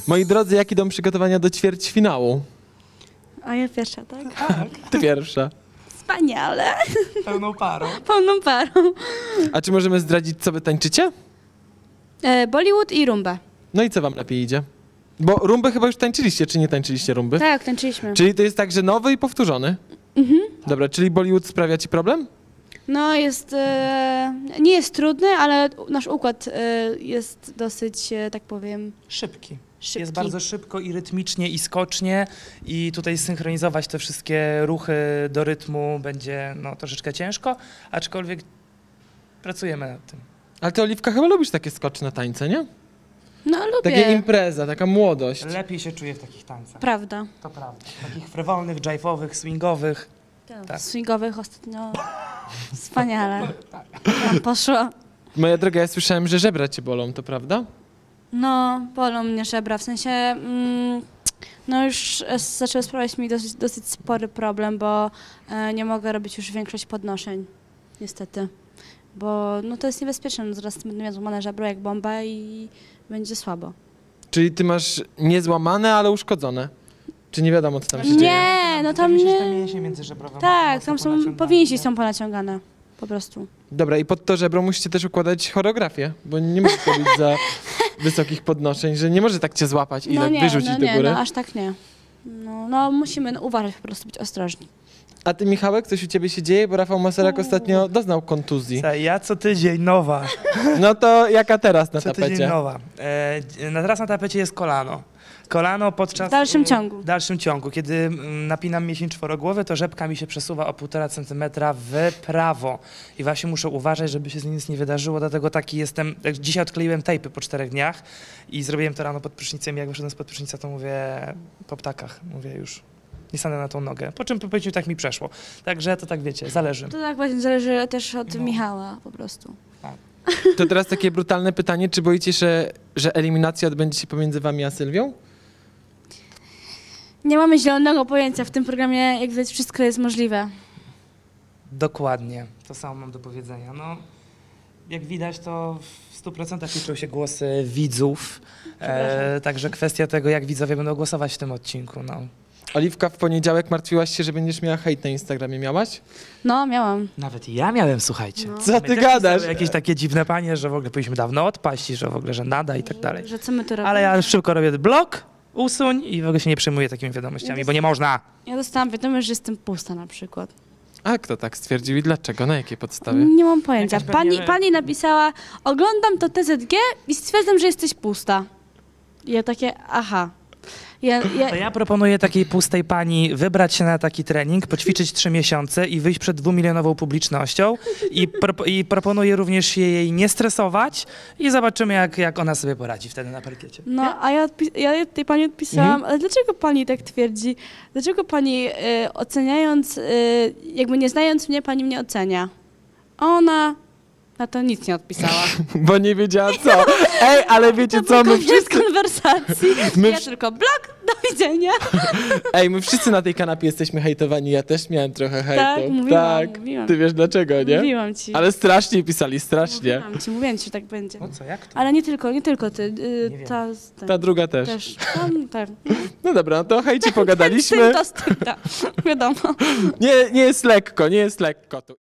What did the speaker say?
Moi drodzy, jak idą przygotowania do ćwierćfinału? A ja pierwsza, tak? Ty pierwsza. Wspaniale. Pełną parą. Pełną parą. A czy możemy zdradzić, co wy tańczycie? Bollywood i rumba. No i co wam lepiej idzie? Bo rumbę chyba już tańczyliście, czy nie tańczyliście rumby? Tak, tańczyliśmy. Czyli to jest tak, że nowy i powtórzony? Dobra, czyli Bollywood sprawia ci problem? No jest, nie jest trudny, ale nasz układ jest dosyć, tak powiem, Szybki. szybki. Jest bardzo szybko i rytmicznie i skocznie i tutaj synchronizować te wszystkie ruchy do rytmu będzie no, troszeczkę ciężko, aczkolwiek pracujemy nad tym. Ale ty, Oliwka, chyba lubisz takie skoczne tańce, nie? No lubię. Takie impreza, taka młodość. Lepiej się czuję w takich tańcach. Prawda. To prawda. Takich frywolnych, dżajfowych, swingowych. Tak. Swingowych ostatnio. Wspaniale. Tam poszło. Moja droga, ja słyszałem, że żebra cię bolą, to prawda? No, bolą mnie żebra, w sensie, no już zaczęły sprawiać mi dosyć spory problem, bo nie mogę robić już większość podnoszeń, niestety. Bo no to jest niebezpieczne, no zaraz będę miała złamane żebro jak bomba i będzie słabo. Czyli ty masz nie złamane, ale uszkodzone. Czy nie wiadomo, co tam się dzieje? Nie, no tam Wydaje mi się, że nie. te mięśnie międzyżebrowe Tak, mocno tam są, ponaciągane. powinniście są ponaciągane, po prostu. Dobra, i pod to żebro musicie też układać choreografię, bo nie możesz robić za wysokich podnoszeń, że nie może tak cię złapać i tak wyrzucić no do nie, góry. no aż tak nie. No musimy uważać, po prostu być ostrożni. A ty, Michałek, coś u ciebie się dzieje? Bo Rafał Masalak ostatnio doznał kontuzji. Ja co tydzień nowa. No to jaka teraz na Co tydzień tapecie? nowa. Teraz na tapecie jest kolano. Kolano podczas... W dalszym ciągu. W dalszym ciągu. Kiedy napinam mięsień czworogłowy, to rzepka mi się przesuwa o 1,5 centymetra w prawo. I właśnie muszę uważać, żeby się z nim nic nie wydarzyło, dlatego taki jestem... Dzisiaj odkleiłem tejpy po 4 dniach i zrobiłem to rano pod prysznicem. Jak wyszedłem spod prysznica, to mówię po ptakach. Mówię już, nie stanę na tą nogę. Po czym po powiedziu tak mi przeszło. Także to tak wiecie, zależy. To tak właśnie zależy też od Michała po prostu. To teraz takie brutalne pytanie, czy boicie się, że eliminacja odbędzie się pomiędzy wami a Sylwią? Nie mamy zielonego pojęcia w tym programie, jak widać, wszystko jest możliwe. Dokładnie, to samo mam do powiedzenia. No, jak widać, to w 100% liczą się głosy widzów, także kwestia tego, jak widzowie będą głosować w tym odcinku. No. Oliwka, w poniedziałek martwiłaś się, że będziesz miała hejt na Instagramie. Miałaś? No, miałam. Nawet ja miałem, słuchajcie. No. Co ty Też gadasz? pisały jakieś takie dziwne panie, że w ogóle powinniśmy dawno odpaść i że w ogóle, że nada i tak dalej. Że co my tu robimy? Ale ja szybko robię blok, usuń i w ogóle się nie przejmuję takimi wiadomościami, bo nie można. Ja dostałam wiadomość, że jestem pusta na przykład. A kto tak stwierdził i dlaczego? Na jakiej podstawie? Nie mam pojęcia. Jakaś pewnie- Pani napisała, oglądam to TZG i stwierdzam, że jesteś pusta. I ja takie, aha. To ja proponuję takiej pustej pani wybrać się na taki trening, poćwiczyć 3 miesiące i wyjść przed 2-milionową publicznością i proponuję również się jej nie stresować i zobaczymy, jak ona sobie poradzi wtedy na parkiecie. No, a ja tej pani odpisałam, ale dlaczego pani tak twierdzi? Dlaczego pani oceniając, jakby nie znając mnie, pani mnie ocenia? A ona na to nic nie odpisała. Bo nie wiedziała co. Ej, ale wiecie co, my Koniec wszyscy... konwersacji. My Ja tylko blok, do widzenia. Ej, my wszyscy na tej kanapie jesteśmy hejtowani. Ja też miałem trochę hejtu. Tak, mówiłam. Ty wiesz dlaczego, nie? Mówiłam ci. Ale strasznie pisali, strasznie. Mówiłam ci, że tak będzie. No co, jak to? Ale nie tylko ty. Nie wiem. Ta druga też. też. Tak. No dobra, no to o hejcie pogadaliśmy. To, wiadomo. Nie jest lekko, nie jest lekko tu.